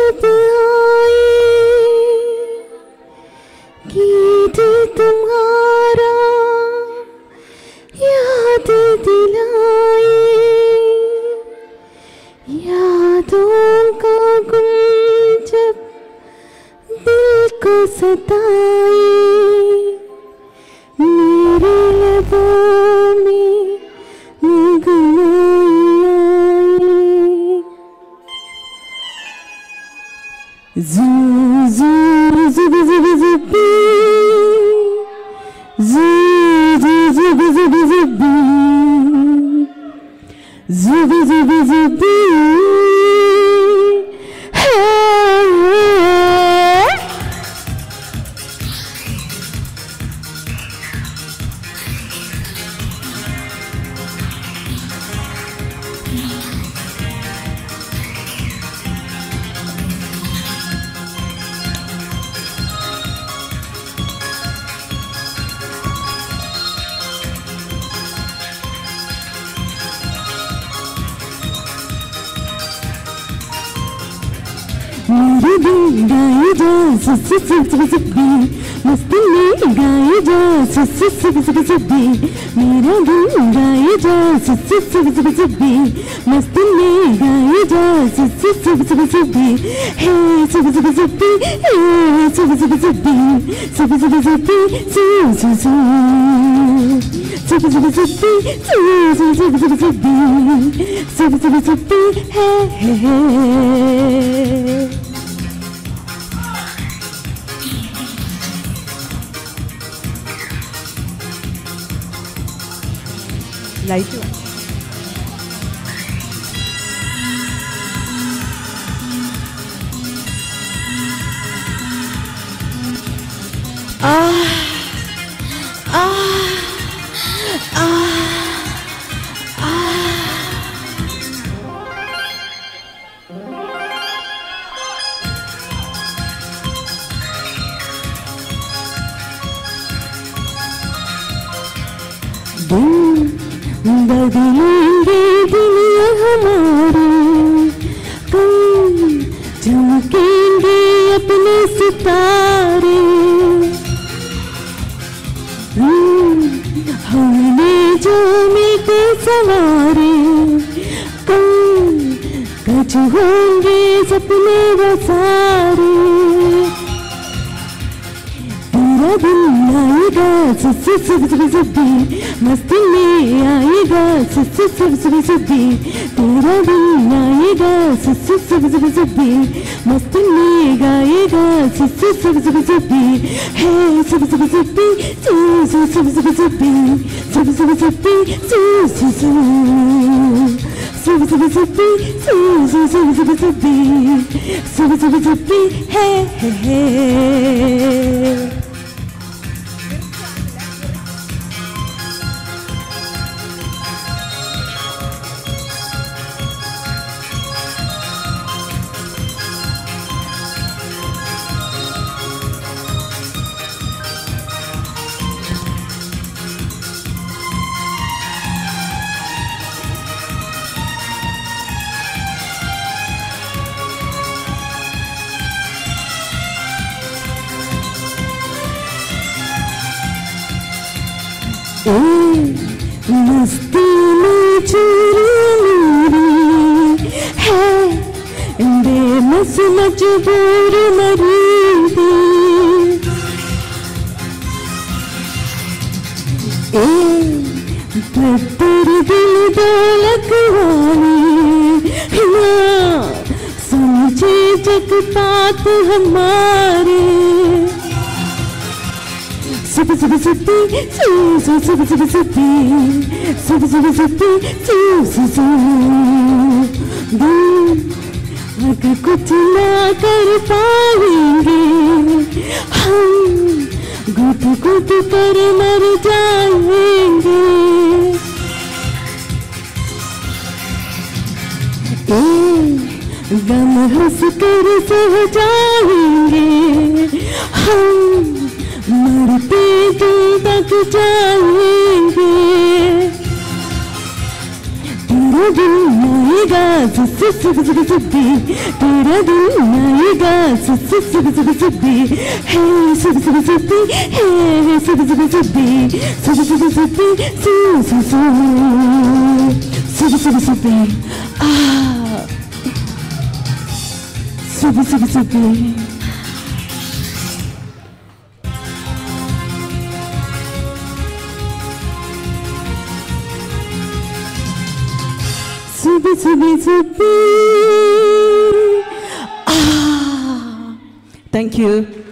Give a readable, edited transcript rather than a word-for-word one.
जब आए गीत तुम्हारा याद दिलाए, यादों का गुल जब दिल को सताए, मेरे लबों में अंगड़ाई आए। ज़ू ज़ू ज़ुब ज़ुब ज़ुबी, ज़ू ज़ू ज़ुब ज़ुब ज़ुबी, ज़ुब ज़ुब ज़ुबी। मेरे दिल गाए जा सुस सुस सुस बी, मस्ती में गाए जा सुस सुस सुस सुस बी, मेरा दिल गाए जा सुस सुस सुस सुस बी, मस्ती में गाए जा सुस सुस सुस सुस बी, हे सुस सुस सुस बी, हे सुस सुस सुस बी, सुस सुस सुस बी, सु सु सु, सुस सुस सुस बी, सु सु सुस सुस बी, सुस सुस सुस बी, हे। लाइट बदलेंगे दुनिया हमारी, कल चमकेंगे अपने सितारे, हमने जो मिटे सवारे, कल कच होंगे सपने वो सारे, तेरा दिन आएगा सुस सुस सुस बी, मस्ती में आएगा सुस सुस सुस बी, तेरा दिन आएगा सुस सुस सुस बी, मस्ती में गाएगा सुस सुस सुस बी, हे सुस सुस बी, सु सु सुस सुस बी, सुस सुस बी, सु सु सु, सुस सुस बी, सु सु सुस बी, सुस सुस बी, हे हे। मस्ती में चूरी मेरी है, बेमस मजबूर मरीदी, तेरे दिल दौलत वाली ना समझे जग बात हमारे, सुब सुब सुबी, सु सु सुब सुब सुबी, सुब सुब सुबी, सु सु सु, अगर कुछ ना कर पाएंगे हम, घुट घुट कर मर जाएंगे, गम हंस कर सह जाएंगे हम, मरते दिल तक जाएंगे, तेरा दिल आएगा सुबह सुबह सुबह सुबह तेरा दिल आएगा सुबह सुबह सुबह सुबह हे सुबह सुबह सुबह हे सुबह सुबह सुबह सुबह सुबह सुबह सुबह सुबह सुबह सुबह सुबह सुबह Subi, subi, subi. Thank you.